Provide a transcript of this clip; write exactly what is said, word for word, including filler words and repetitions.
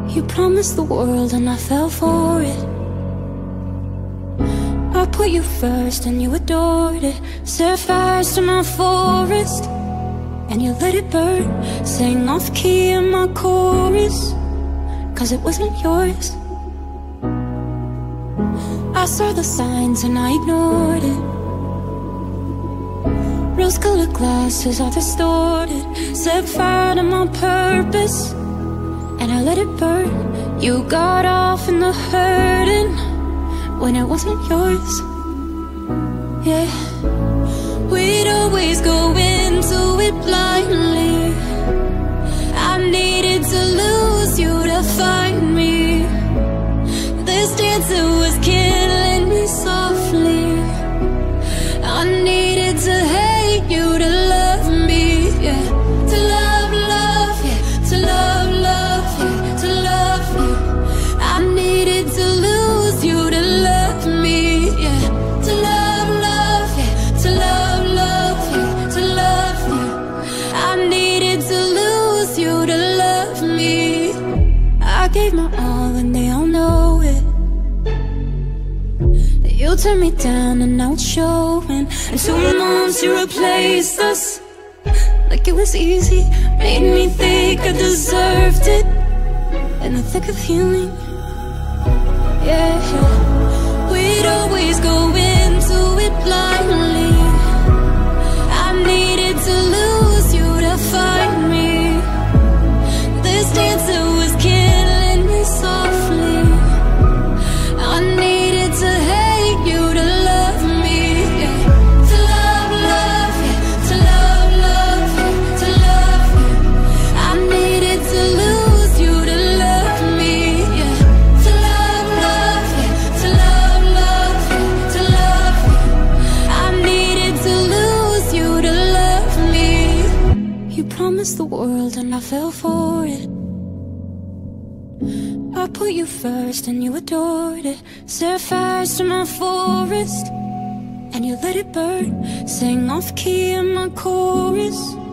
You promised the world and I fell for it. I put you first and you adored it. Set fires to my forest and you let it burn. Sang off key in my chorus, cause it wasn't yours. I saw the signs and I ignored it. Rose-colored glasses are distorted. Set fire to my purpose and I let it burn. You got off in the hurting when it wasn't yours. Yeah, we'd always go into it blindly. I needed to lose you to find me. This dancer was killing me softly. I needed to hate you to love me, yeah. To love, love, yeah. To love, love, yeah. To love you. I needed to lose you to love me, yeah. To love, love, yeah. To love, love, yeah. To love you. I needed to lose you to love me. I gave my all and they all know it. You turned me down and now it's showing. And two months you replaced us like it was easy. Made me think I deserved it in the thick of healing. Yeah, we'd always go into it blindly. I needed to lose you to find me. This dancer was killing me softly. I needed to hate you to love me, yeah. To love, love, yeah. To love, love, yeah. To love you. I needed to lose you to love me, yeah. To love, love, yeah. To love, love, yeah. To love you. I needed to lose you to love me. You promised the world and I fell for it. I put you first and you adored it. Set fires to my forest and you let it burn. Sang off key in my chorus,